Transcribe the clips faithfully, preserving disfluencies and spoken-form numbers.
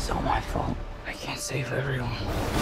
It's all my fault. I can't save everyone.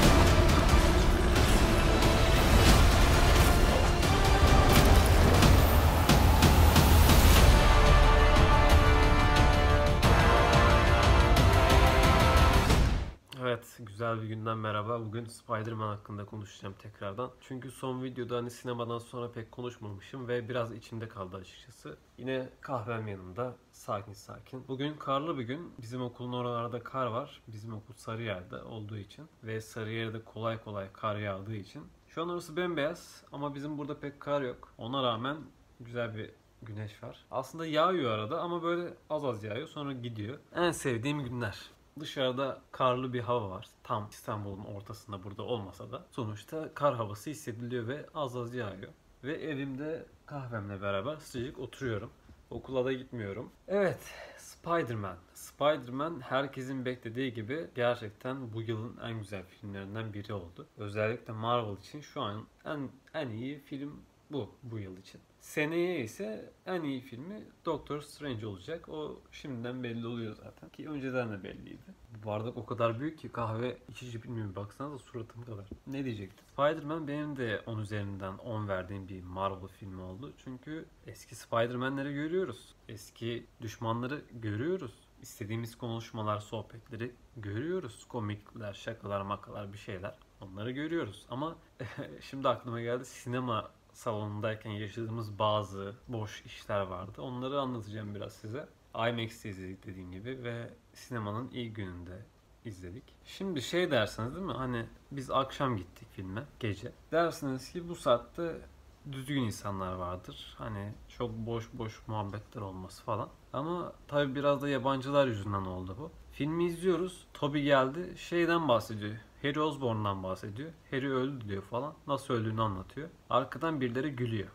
Evet, güzel bir günden merhaba. Bugün Spider-Man hakkında konuşacağım tekrardan. Çünkü son videoda hani sinemadan sonra pek konuşmamışım ve biraz içimde kaldı açıkçası. Yine kahvem yanımda, sakin sakin. Bugün karlı bir gün. Bizim okulun oralarda kar var. Bizim okul Sarıyer'de olduğu için ve Sarıyer'de kolay kolay kar yağdığı için. Şu an orası bembeyaz ama bizim burada pek kar yok. Ona rağmen güzel bir güneş var. Aslında yağıyor arada ama böyle az az yağıyor sonra gidiyor. En sevdiğim günler. Dışarıda karlı bir hava var. Tam İstanbul'un ortasında burada olmasa da sonuçta kar havası hissediliyor ve az az yağıyor. Ve evimde kahvemle beraber sıcacık oturuyorum. Okula da gitmiyorum. Evet, Spider-Man. Spider-Man herkesin beklediği gibi gerçekten bu yılın en güzel filmlerinden biri oldu. Özellikle Marvel için şu an en en iyi film bu bu yıl için. Seneye ise en iyi filmi Doctor Strange olacak. O şimdiden belli oluyor zaten. Ki önceden de belliydi. Bu bardak o kadar büyük ki kahve içici bilmiyorum. Baksanıza suratım kadar. Ne diyecektim? Spider-Man benim de on üzerinden on verdiğim bir Marvel filmi oldu. Çünkü eski Spider-Man'leri görüyoruz. Eski düşmanları görüyoruz. İstediğimiz konuşmalar, sohbetleri görüyoruz. Komikler, şakalar, makalar bir şeyler. Onları görüyoruz. Ama şimdi aklıma geldi, sinema salonundayken yaşadığımız bazı boş işler vardı. Onları anlatacağım biraz size. IMAX'te izledik dediğim gibi ve sinemanın ilk gününde izledik. Şimdi şey dersiniz değil mi? Hani biz akşam gittik filme, gece. Dersiniz ki bu saatte düzgün insanlar vardır. Hani çok boş boş muhabbetler olması falan. Ama tabii biraz da yabancılar yüzünden oldu bu. Filmi izliyoruz. Toby geldi. Şeyden bahsediyor. Harry Osborn'dan bahsediyor. Harry öldü diyor falan. Nasıl öldüğünü anlatıyor. Arkadan birileri gülüyor.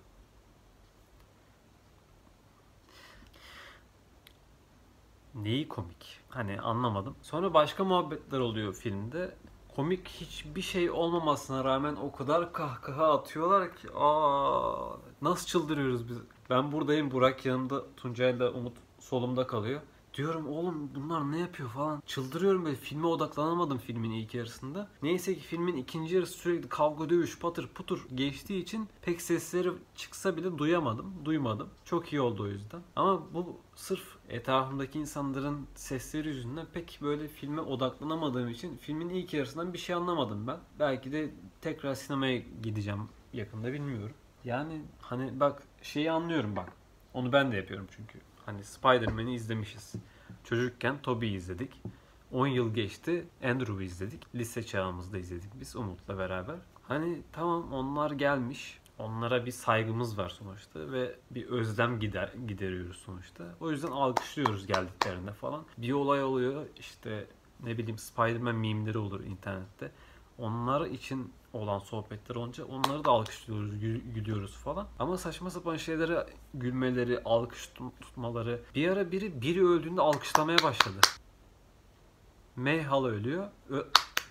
Neyi komik? Hani anlamadım. Sonra başka muhabbetler oluyor filmde. Komik hiçbir şey olmamasına rağmen o kadar kahkaha atıyorlar ki aa, nasıl çıldırıyoruz biz. Ben buradayım, Burak yanımda, Tuncay'la Umut solumda kalıyor. Diyorum oğlum bunlar ne yapıyor falan. Çıldırıyorum böyle, filme odaklanamadım filmin ilk yarısında. Neyse ki filmin ikinci yarısı sürekli kavga dövüş patır putur geçtiği için pek sesleri çıksa bile duyamadım. Duymadım. Çok iyi oldu o yüzden. Ama bu sırf etrafımdaki insanların sesleri yüzünden pek böyle filme odaklanamadığım için filmin ilk yarısından bir şey anlamadım ben. Belki de tekrar sinemaya gideceğim yakında, bilmiyorum. Yani hani bak şeyi anlıyorum bak. Onu ben de yapıyorum çünkü. Hani Spider-Man'i izlemişiz. Çocukken Tobey'i izledik. on yıl geçti. Andrew'u izledik. Lise çağımızda izledik biz Umut'la beraber. Hani tamam, onlar gelmiş. Onlara bir saygımız var sonuçta ve bir özlem gider, gideriyoruz sonuçta. O yüzden alkışlıyoruz geldiklerinde falan. Bir olay oluyor işte, ne bileyim Spider-Man mimleri olur internette. Onlar için olan sohbetler olunca onları da alkışlıyoruz, gülüyoruz falan. Ama saçma sapan şeylere gülmeleri, alkış tutmaları. Bir ara biri biri öldüğünde alkışlamaya başladı. May Hala ölüyor. Ö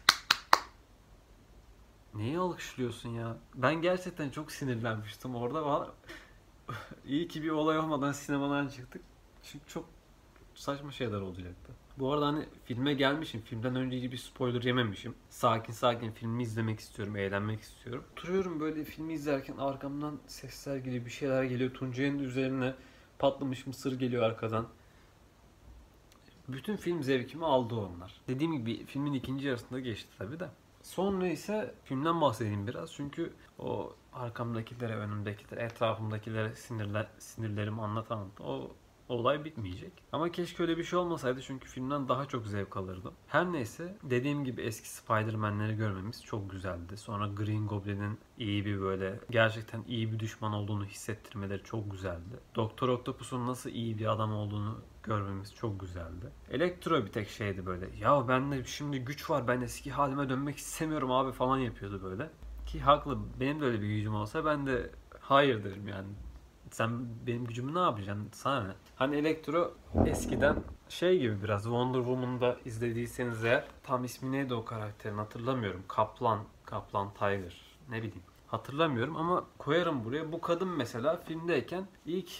Neyi alkışlıyorsun ya? Ben gerçekten çok sinirlenmiştim orada. İyi ki bir olay olmadan sinemadan çıktık. Çünkü çok saçma şeyler olacaktı. Bu arada hani filme gelmişim. Filmden önce hiçbir spoiler yememişim. Sakin sakin filmi izlemek istiyorum. Eğlenmek istiyorum. Oturuyorum böyle filmi izlerken arkamdan sesler geliyor. Bir şeyler geliyor. Tuncay'ın üzerine patlamış mısır geliyor arkadan. Bütün film zevkimi aldı onlar. Dediğim gibi filmin ikinci yarısında geçti tabii de. Sonra ise filmden bahsedeyim biraz. Çünkü o arkamdakilere, önümdekilere, etrafımdakilere sinirler, sinirlerimi anlatan o olay bitmeyecek. Ama keşke öyle bir şey olmasaydı çünkü filmden daha çok zevk alırdım. Her neyse, dediğim gibi eski Spider-Man'leri görmemiz çok güzeldi. Sonra Green Goblin'in iyi bir böyle gerçekten iyi bir düşman olduğunu hissettirmeleri çok güzeldi. Doktor Octopus'un nasıl iyi bir adam olduğunu görmemiz çok güzeldi. Elektro bir tek şeydi böyle. Ya bende şimdi güç var, ben eski halime dönmek istemiyorum abi falan yapıyordu böyle. Ki haklı, benim de öyle bir gücüm olsa ben de hayır derim yani. Sen benim gücümü ne yapacaksın? Sana ne? Hani Elektro eskiden şey gibi, biraz Wonder Woman'da izlediyseniz eğer, tam ismi neydi o karakterin hatırlamıyorum. Kaplan, Kaplan Tiger, ne bileyim. Hatırlamıyorum ama koyarım buraya. Bu kadın mesela filmdeyken ilk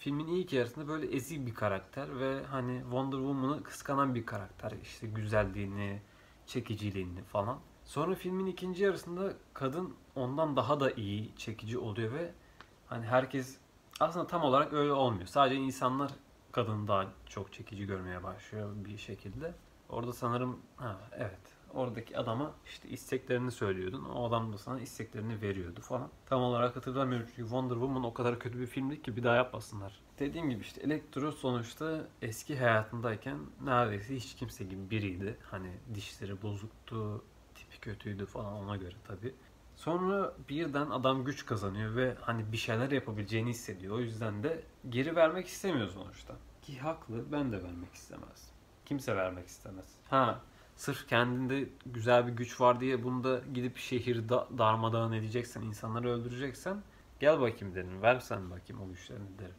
filmin ilk yarısında böyle ezik bir karakter ve hani Wonder Woman'ı kıskanan bir karakter. İşte güzelliğini, çekiciliğini falan. Sonra filmin ikinci yarısında kadın ondan daha da iyi, çekici oluyor ve hani herkes aslında tam olarak öyle olmuyor. Sadece insanlar kadını daha çok çekici görmeye başlıyor bir şekilde. Orada sanırım ha evet oradaki adama işte isteklerini söylüyordun. O adam da sana isteklerini veriyordu falan. Tam olarak hatırlamıyorum çünkü Wonder Woman o kadar kötü bir filmdi ki bir daha yapmasınlar. Dediğim gibi işte Elektro sonuçta eski hayatındayken neredeyse hiç kimse gibi biriydi. Hani dişleri bozuktu, tipi kötüydü falan ona göre tabii. Sonra birden adam güç kazanıyor ve hani bir şeyler yapabileceğini hissediyor. O yüzden de geri vermek istemiyor sonuçta. Ki haklı, ben de vermek istemez. Kimse vermek istemez. Ha, sırf kendinde güzel bir güç var diye bunda gidip şehir da darmadağın edeceksen, insanları öldüreceksen gel bakayım derim. Ver sen bakayım o güçlerini derim.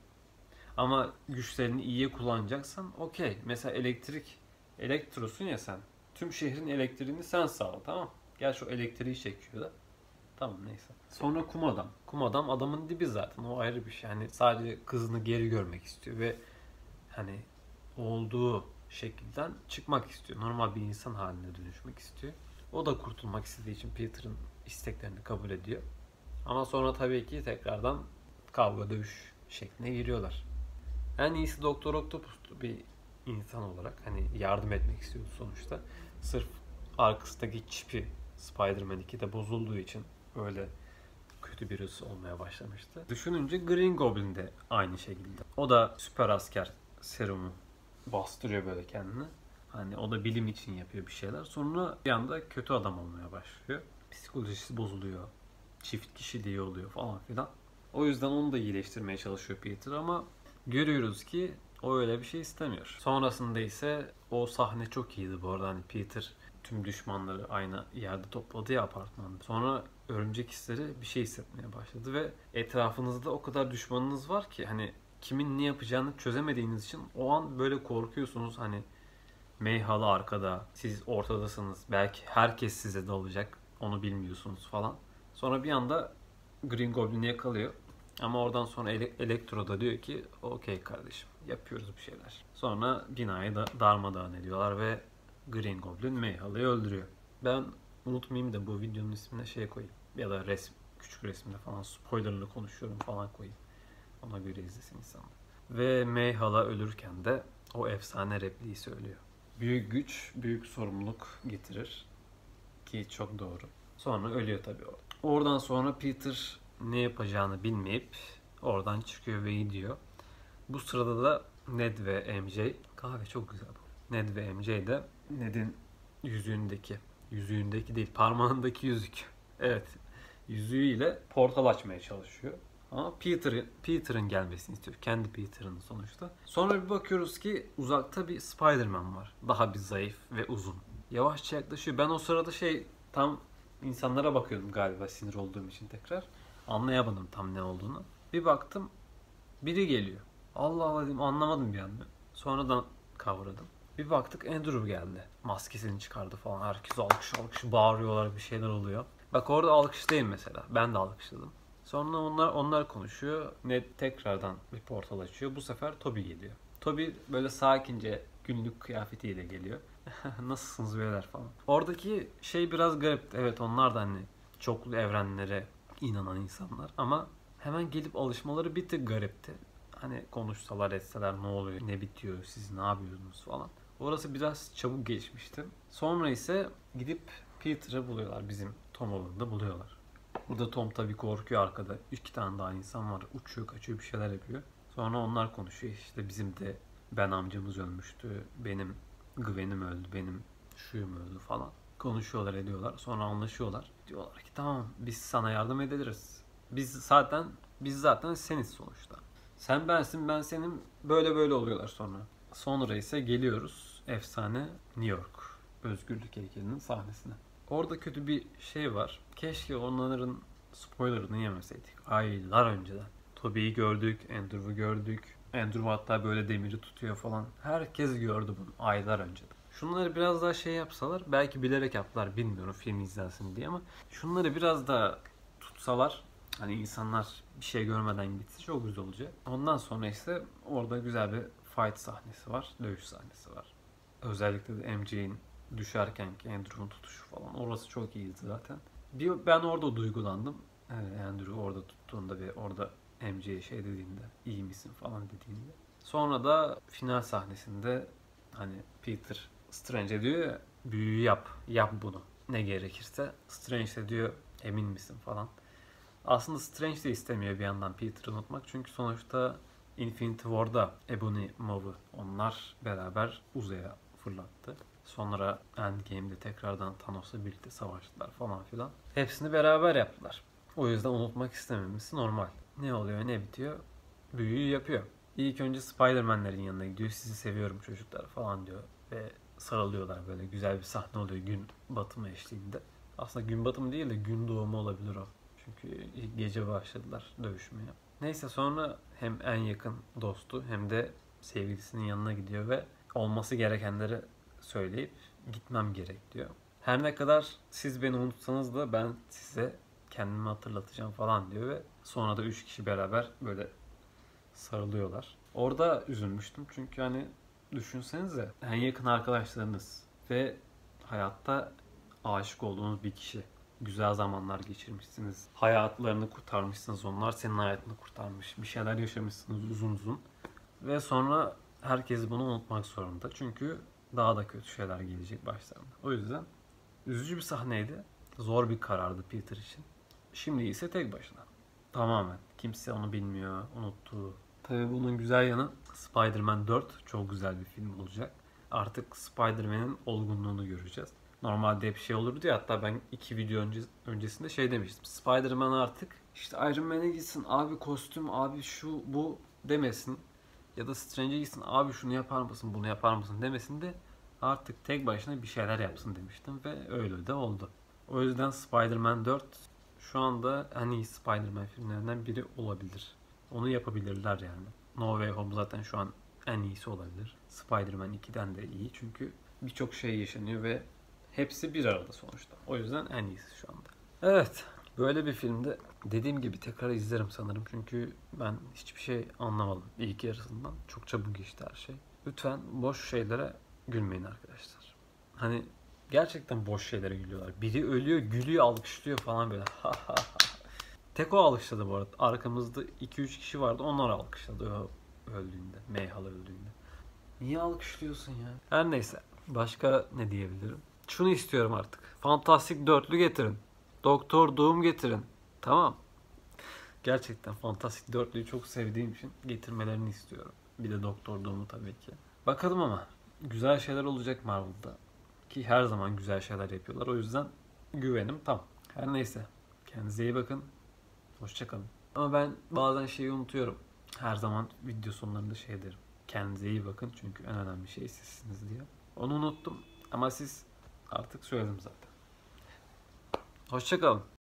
Ama güçlerini iyiye kullanacaksan okey. Mesela elektrik, elektrosun ya sen. Tüm şehrin elektriğini sen sağla, tamam. Gel şu elektriği çekiyor da. Tamam neyse. Sonra kum adam. Kum adam adamın dibi zaten. O ayrı bir şey. Yani sadece kızını geri görmek istiyor ve hani olduğu şekilden çıkmak istiyor. Normal bir insan haline dönüşmek istiyor. O da kurtulmak istediği için Peter'ın isteklerini kabul ediyor. Ama sonra tabii ki tekrardan kavga dövüş şekline giriyorlar. En iyisi Doktor Octopus'tu bir insan olarak. Hani yardım etmek istiyordu sonuçta. Sırf arkasındaki çipi Spider-Man ikide bozulduğu için öyle kötü birisi olmaya başlamıştı. Düşününce Green Goblin de aynı şekilde. O da süper asker serumu bastırıyor böyle kendini. Hani o da bilim için yapıyor bir şeyler. Sonra bir anda kötü adam olmaya başlıyor. Psikolojisi bozuluyor. Çift kişiliği oluyor falan filan. O yüzden onu da iyileştirmeye çalışıyor Peter ama görüyoruz ki o öyle bir şey istemiyor. Sonrasında ise o sahne çok iyiydi bu arada. Hani Peter tüm düşmanları aynı yerde topladı ya apartmanda. Sonra örümcek hisleri bir şey hissetmeye başladı ve etrafınızda o kadar düşmanınız var ki hani kimin ne yapacağını çözemediğiniz için o an böyle korkuyorsunuz. Hani Mayhalı arkada, siz ortadasınız. Belki herkes size dalacak. Onu bilmiyorsunuz falan. Sonra bir anda Green Goblin'i yakalıyor. Ama oradan sonra Elektro da diyor ki okey kardeşim yapıyoruz bir şeyler. Sonra binayı da darmadağın ediyorlar ve Green Goblin Mayhal'ı öldürüyor. Ben unutmayayım da bu videonun ismine şey koyayım. Ya da resim, küçük resimde falan spoilerlı konuşuyorum falan koyayım. Ona göre izlesin insanlar. Ve Mayhal'a ölürken de o efsane repliği söylüyor. Büyük güç, büyük sorumluluk getirir. Ki çok doğru. Sonra ölüyor tabii orada. Oradan sonra Peter ne yapacağını bilmeyip oradan çıkıyor ve gidiyor. Bu sırada da Ned ve M J, kahve çok güzel bu. Ned ve M J de Ned'in yüzüğündeki, yüzüğündeki değil parmağındaki yüzük. Evet, yüzüğüyle portal açmaya çalışıyor. Ama Peter'ın Peter'ın gelmesini istiyor. Kendi Peter'ın sonuçta. Sonra bir bakıyoruz ki uzakta bir Spider-Man var. Daha bir zayıf ve uzun. Yavaşça yaklaşıyor. Ben o sırada şey tam insanlara bakıyordum galiba sinir olduğum için tekrar. Anlayamadım tam ne olduğunu. Bir baktım biri geliyor. Allah Allah dedim anlamadım bir anda. Sonradan kavradım. Bir baktık Andrew geldi. Maskesini çıkardı falan. Herkes alkış alkış bağırıyorlar bir şeyler oluyor. Bak orada alkıştayım mesela. Ben de alkışladım. Sonra onlar onlar konuşuyor. Ned tekrardan bir portal açıyor. Bu sefer Toby geliyor. Toby böyle sakince günlük kıyafetiyle geliyor. Nasılsınız beyler falan. Oradaki şey biraz garipti. Evet onlar da hani çoklu evrenlere inanan insanlar ama hemen gelip alışmaları bir tık garipti. Hani konuşsalar etseler ne oluyor, ne bitiyor, siz ne yapıyorsunuz falan. Orası biraz çabuk geçmişti. Sonra ise gidip Peter'ı buluyorlar. Bizim Tom Holland'ı buluyorlar. Burada Tom tabii korkuyor arkada. İki tane daha insan var. Uçuyor, kaçıyor, bir şeyler yapıyor. Sonra onlar konuşuyor. İşte bizim de Ben amcamız ölmüştü. Benim Gwen'im öldü. Benim şuyum öldü falan. Konuşuyorlar, ediyorlar. Sonra anlaşıyorlar. Diyorlar ki tamam biz sana yardım ederiz. Biz zaten biz zaten seniz sonuçta. Sen bensin, ben senin. Böyle böyle oluyorlar sonra. Sonra ise geliyoruz efsane New York Özgürlük heykelinin sahnesine. Orada kötü bir şey var. Keşke onların spoilerını yemeseydik. Aylar önceden. Toby'yi gördük, Andrew'u gördük. Andrew hatta böyle demiri tutuyor falan. Herkes gördü bunu aylar önceden. Şunları biraz daha şey yapsalar, belki bilerek yaptılar bilmiyorum film izlensin diye ama şunları biraz daha tutsalar Hani insanlar bir şey görmeden gitse çok güzel olacak. Ondan sonra ise orada güzel bir fight sahnesi var. Dövüş sahnesi var. Özellikle de M J'in düşerkenki Andrew'un tutuşu falan. Orası çok iyiydi zaten. Bir, ben orada duygulandım. Ee, Andrew orada tuttuğunda ve orada M C'ye şey dediğinde, iyi misin falan dediğinde. Sonra da final sahnesinde hani Peter Strange'e diyor ya, büyüyü yap, yap bunu. Ne gerekirse. Strange de diyor, emin misin falan. Aslında Strange de istemiyor bir yandan Peter'ı unutmak. Çünkü sonuçta Infinity War'da Ebony Maw'u onlar beraber uzaya fırlattı. Sonra Endgame'de tekrardan Thanos'la birlikte savaştılar falan filan. Hepsini beraber yaptılar. O yüzden unutmak istememesi normal. Ne oluyor ne bitiyor? Büyüyü yapıyor. İlk önce Spider-Man'lerin yanına gidiyor. Sizi seviyorum çocuklar falan diyor. Ve sarılıyorlar, böyle güzel bir sahne oluyor gün batımı eşliğinde. Aslında gün batımı değil de gün doğumu olabilir o. Çünkü ilk gece başladılar dövüşmeye. Neyse sonra hem en yakın dostu hem de sevgilisinin yanına gidiyor ve olması gerekenleri söyleyip gitmem gerek diyor. Her ne kadar siz beni unutsanız da ben size kendimi hatırlatacağım falan diyor ve sonra da üç kişi beraber böyle sarılıyorlar. Orada üzülmüştüm çünkü hani düşünsenize en yakın arkadaşlarınız ve hayatta aşık olduğunuz bir kişi. Güzel zamanlar geçirmişsiniz. Hayatlarını kurtarmışsınız. Onlar senin hayatını kurtarmış. Bir şeyler yaşamışsınız uzun uzun. Ve sonra herkes bunu unutmak zorunda. Çünkü daha da kötü şeyler gelecek başlarına. O yüzden üzücü bir sahneydi. Zor bir karardı Peter için. Şimdi ise tek başına. Tamamen. Kimse onu bilmiyor, unuttu. Tabii bunun güzel yanı Spider-Man dört çok güzel bir film olacak. Artık Spider-Man'in olgunluğunu göreceğiz. Normalde hep şey olurdu ya, hatta ben iki video önce, öncesinde şey demiştim. Spider-Man artık işte Iron Man'e gitsin, abi kostüm, abi şu bu demesin. Ya da Strange'e gitsin, abi şunu yapar mısın, bunu yapar mısın demesin de artık tek başına bir şeyler yapsın demiştim ve öyle de oldu. O yüzden Spider-Man dört şu anda en iyi Spider-Man filmlerinden biri olabilir. Onu yapabilirler yani. No Way Home zaten şu an en iyisi olabilir. Spider-Man ikiden de iyi çünkü birçok şey yaşanıyor ve hepsi bir arada sonuçta. O yüzden en iyisi şu anda. Evet. Böyle bir filmde dediğim gibi tekrar izlerim sanırım. Çünkü ben hiçbir şey anlamadım ilk yarısından. Çok çabuk geçti her şey. Lütfen boş şeylere gülmeyin arkadaşlar. Hani gerçekten boş şeylere gülüyorlar. Biri ölüyor, gülüyor, alkışlıyor falan böyle. Tek o alkışladı bu arada. Arkamızda iki üç kişi vardı. Onlar alkışladı o öldüğünde. Mayhal öldüğünde. Niye alkışlıyorsun ya? Her neyse. Başka ne diyebilirim? Şunu istiyorum artık. Fantastik dörtlü getirin. Doktor Doom getirin. Tamam. Gerçekten Fantastik dörtlüyü çok sevdiğim için getirmelerini istiyorum. Bir de Doktor Doom'u tabii ki. Bakalım ama. Güzel şeyler olacak Marvel'da. Ki her zaman güzel şeyler yapıyorlar. O yüzden güvenim tam. Her neyse. Kendinize iyi bakın. Hoşçakalın. Ama ben bazen şeyi unutuyorum. Her zaman video sonlarında şey derim. Kendinize iyi bakın çünkü en önemli şey sizsiniz diye. Onu unuttum ama siz artık söyledim zaten. Hoşçakalın.